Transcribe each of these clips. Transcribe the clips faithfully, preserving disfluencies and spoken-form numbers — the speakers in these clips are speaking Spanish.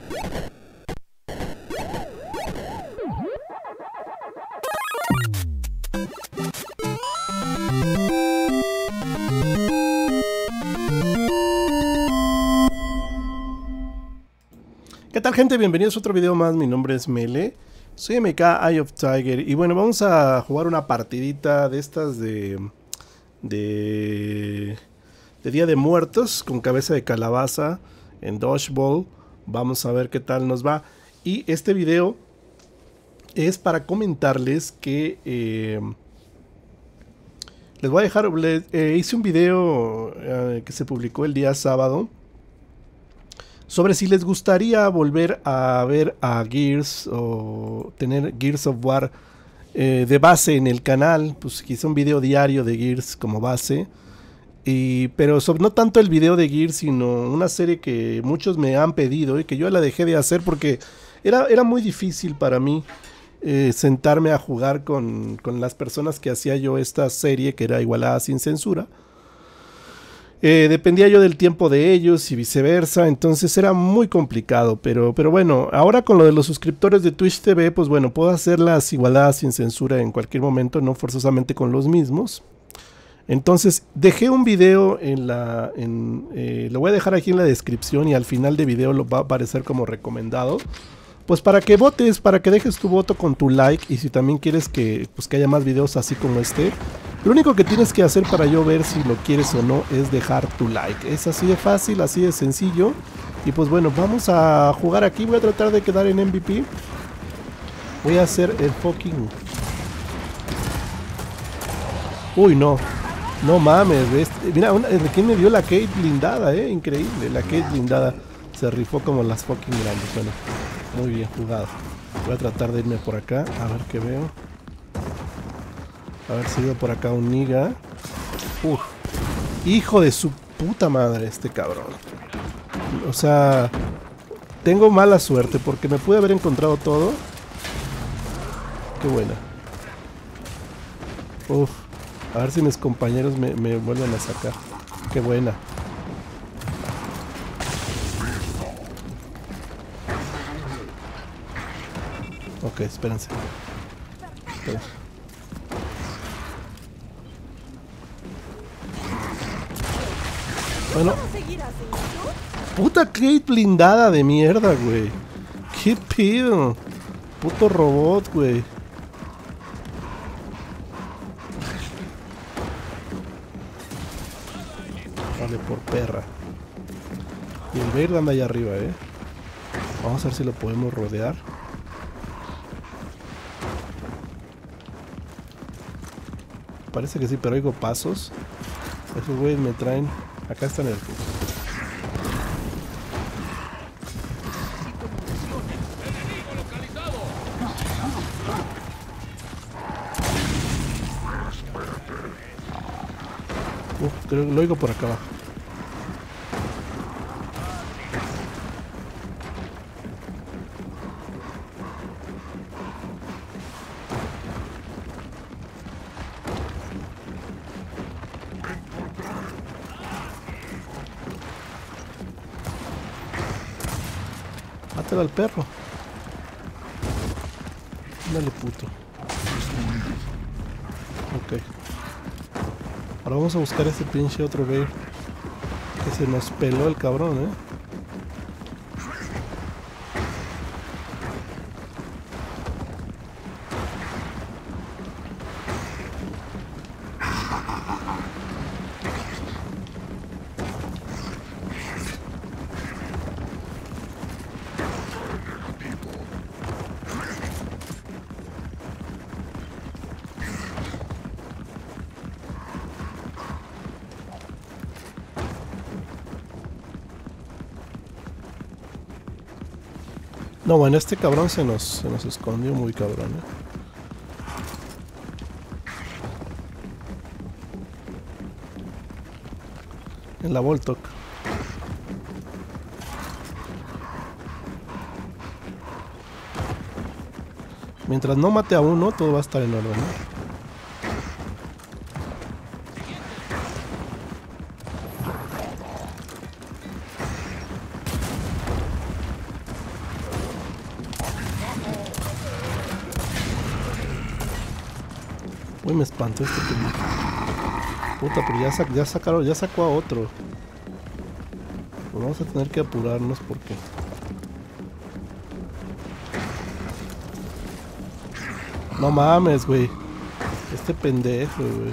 ¿Qué tal, gente? Bienvenidos a otro video más. Mi nombre es Mele, soy M K Eye of Tiger y bueno, vamos a jugar una partidita de estas de de, de Día de Muertos con cabeza de calabaza en Dodgeball. Vamos a ver qué tal nos va. Y este video es para comentarles que eh, les voy a dejar, les, eh, hice un video eh, que se publicó el día sábado sobre si les gustaría volver a ver a Gears o tener Gears of War eh, de base en el canal. Pues hice un video diario de Gears como base, y, pero sobre, no tanto el video de Gears, sino una serie que muchos me han pedido y que yo la dejé de hacer porque era, era muy difícil para mí eh, sentarme a jugar con, con las personas que hacía yo esta serie, que era Igualada sin Censura. Eh, dependía yo del tiempo de ellos y viceversa, entonces era muy complicado, pero, pero bueno, ahora con lo de los suscriptores de Twitch T V, pues bueno, puedo hacer las igualadas sin censura en cualquier momento, no forzosamente con los mismos. Entonces dejé un video en la, en, eh, lo voy a dejar aquí en la descripción y al final de video lo va a aparecer como recomendado. Pues para que votes, para que dejes tu voto con tu like, y si también quieres que, pues que haya más videos así como este, lo único que tienes que hacer para yo ver si lo quieres o no es dejar tu like. Es así de fácil, así de sencillo. Y pues bueno, vamos a jugar aquí. Voy a tratar de quedar en M V P. Voy a hacer el fucking... Uy, no. No mames, ¿ves? Mira, una, ¿quién me dio la Kate blindada, eh? Increíble, la Kate blindada. Se rifó como las fucking grandes. Bueno, muy bien jugado. Voy a tratar de irme por acá, a ver qué veo. A ver si veo por acá un niga. Uf. Hijo de su puta madre este cabrón. O sea, tengo mala suerte porque me pude haber encontrado todo. Qué buena. Uf. A ver si mis compañeros me, me vuelven a sacar. Qué buena. Ok, espérense. Espérense. Bueno. Puta Kate blindada de mierda, güey. ¿Qué pido? Puto robot, güey. Vale, por perra. Y el Bear anda allá arriba, eh. Vamos a ver si lo podemos rodear. Parece que sí, pero oigo pasos. Esos güeyes me traen... Acá están el... Uf, creo que lo oigo por acá abajo. Mátalo al perro. Dale, puto. Ok. Ahora vamos a buscar ese pinche otro Bear. Que se nos peló el cabrón, eh. No, bueno, este cabrón se nos, se nos escondió muy cabrón, ¿eh? En la Voltok. Mientras no mate a uno, todo va a estar en orden, ¿no? Uy, me espantó este pendejo. Puta, pero ya, sac ya sacaron, ya sacó a otro. Pues vamos a tener que apurarnos porque... No mames, güey. Este pendejo, güey.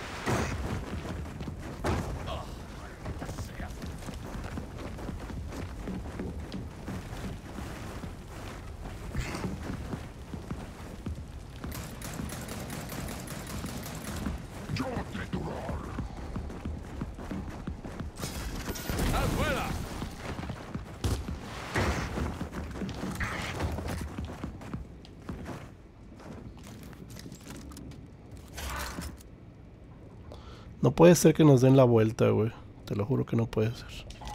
No puede ser que nos den la vuelta, güey. Te lo juro que no puede ser.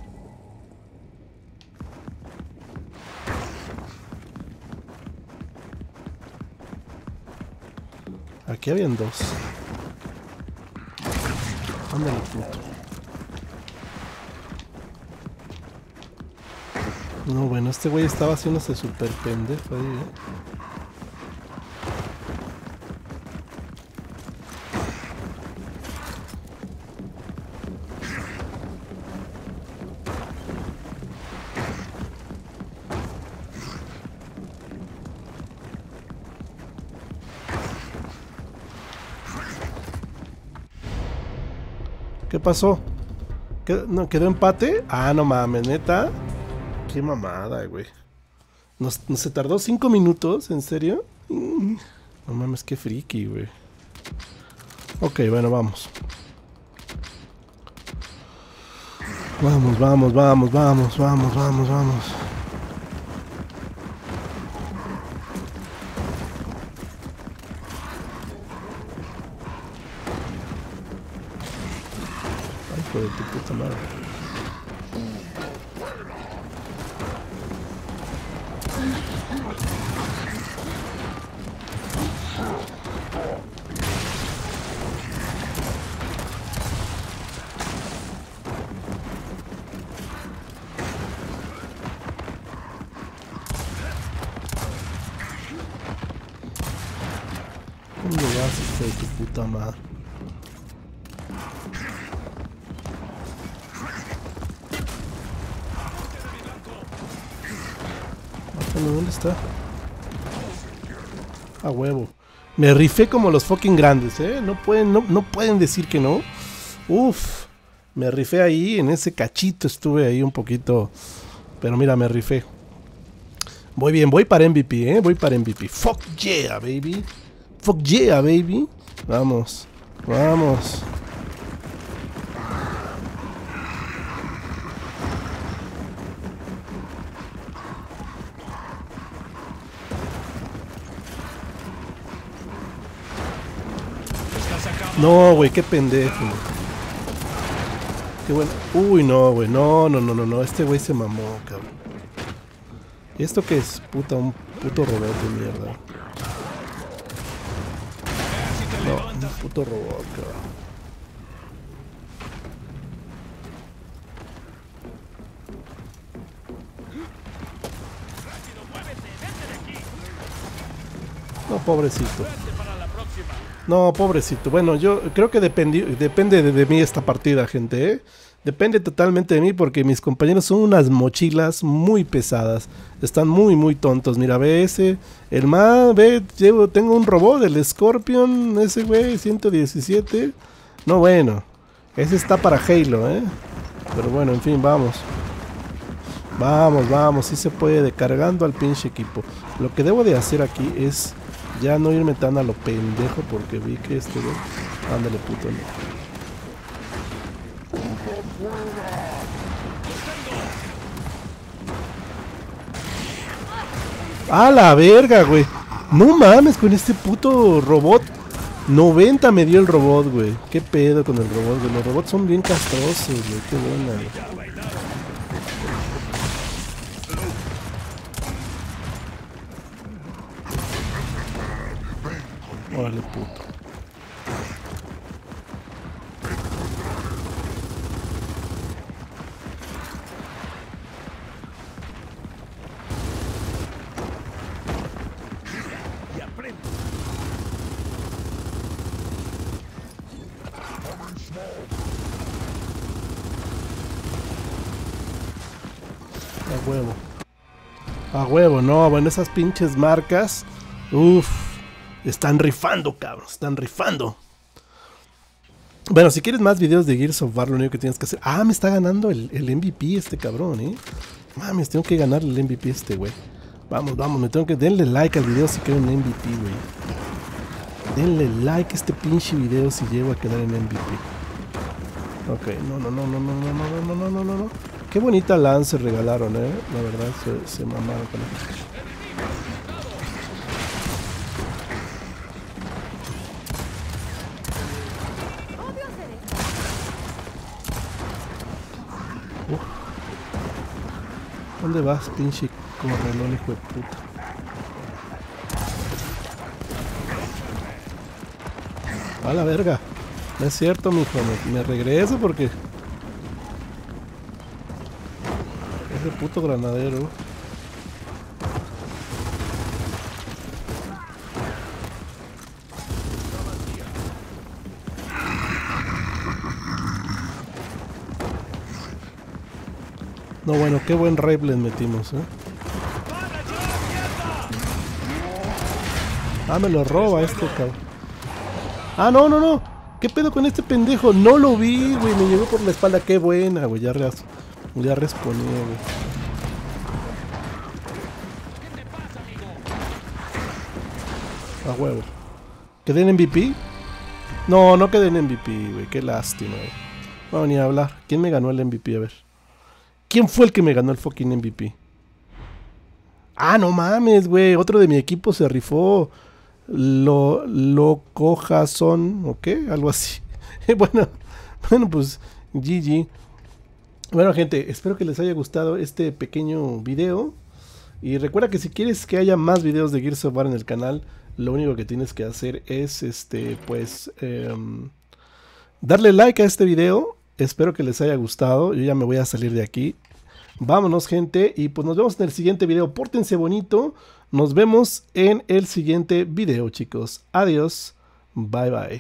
Aquí habían dos. Ándale, puto. No, bueno, este güey estaba haciéndose súper pendejo ahí, ¿eh? ¿Qué pasó? ¿Quedó, no, ¿quedó empate? Ah, no mames, neta. Qué mamada, güey. Nos, nos se tardó cinco minutos, ¿en serio? No mames, qué friki, güey. Ok, bueno, vamos. Vamos, vamos, vamos, vamos, vamos, vamos, vamos. Ay, hijo de tu puta madre. ¿Cómo llegas, hijo de tu puta madre? ¿Dónde está? A huevo. Me rifé como los fucking grandes, ¿eh? No pueden, no, no pueden decir que no. Uf. Me rifé ahí, en ese cachito estuve ahí un poquito. Pero mira, me rifé. Voy bien, voy para M V P, ¿eh? Voy para M V P. Fuck yeah, baby. Fuck yeah, baby. Vamos. Vamos. No, güey, qué pendejo. Qué bueno. Uy, no, güey. No, no, no, no, no. Este güey se mamó, cabrón. ¿Y esto qué es? Puta, un puto robot de mierda. No, un puto robot, cabrón. No, pobrecito. No, pobrecito. Bueno, yo creo que dependi depende de, de mí esta partida, gente, ¿eh? Depende totalmente de mí porque mis compañeros son unas mochilas muy pesadas. Están muy, muy tontos. Mira, ve ese. El más, ve, llevo, tengo un robot, el Scorpion, ese güey, ciento diecisiete. No, bueno. Ese está para Halo, ¿eh? Pero bueno, en fin, vamos. Vamos, vamos, sí se puede, cargando al pinche equipo. Lo que debo de hacer aquí es ya no irme tan a lo pendejo porque vi que este güey... Ándale, puto, no. ¡A la verga, güey! No mames con este puto robot. noventa me dio el robot, güey. ¿Qué pedo con el robot, güey? Los robots son bien castrosos, güey. Qué buena, güey. Órale, puto. A huevo. A huevo, no, bueno, esas pinches marcas. Uff. Están rifando, cabrón. Están rifando. Bueno, si quieres más videos de Gears of War, lo único que tienes que hacer... Ah, me está ganando el, el M V P este cabrón, eh. Mames, tengo que ganar el M V P este, güey. Vamos, vamos, me tengo que... Denle like al video si quiero un M V P, güey. Denle like a este pinche video si llego a quedar en M V P. Ok, no, no, no, no, no, no, no, no, no, no, no, no. Qué bonita lance regalaron, eh. La verdad, se, se mamaron con esto. Uf. ¿Dónde vas, pinche correlón, hijo de puta? A la verga. No es cierto, mijo. Me, me regreso porque... Ese puto granadero. No, bueno, qué buen raid les metimos, eh. Ah, me lo roba este cabrón. Ah, no, no, no. ¿Qué pedo con este pendejo? No lo vi, güey. Me llegó por la espalda. Qué buena, güey. Ya, res ya responía, güey. A huevo. ¿Quedé en M V P? No, no quedé en M V P, güey. Qué lástima, güey. No, ni a hablar. ¿Quién me ganó el M V P? A ver. ¿Quién fue el que me ganó el fucking M V P? Ah, no mames, güey. Otro de mi equipo se rifó. Lo, lo coja son, ¿o qué? Algo así. bueno, bueno, pues G G. Bueno, gente, espero que les haya gustado este pequeño video. Y recuerda que si quieres que haya más videos de Gears of War en el canal, lo único que tienes que hacer es, este, pues, eh, darle like a este video. Espero que les haya gustado. Yo ya me voy a salir de aquí. Vámonos, gente, y pues nos vemos en el siguiente video. Pórtense bonito. Nos vemos en el siguiente video, chicos. Adiós. Bye, bye.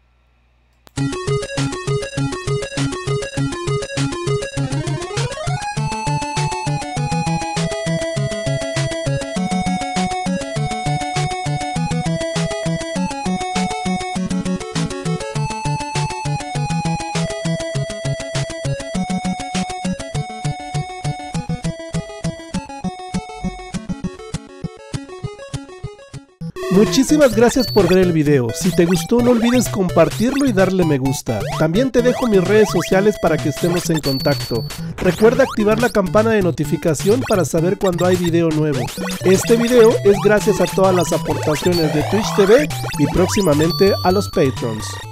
Muchísimas gracias por ver el video. Si te gustó, no olvides compartirlo y darle me gusta. También te dejo mis redes sociales para que estemos en contacto. Recuerda activar la campana de notificación para saber cuando hay video nuevo. Este video es gracias a todas las aportaciones de Twitch T V y próximamente a los Patrons.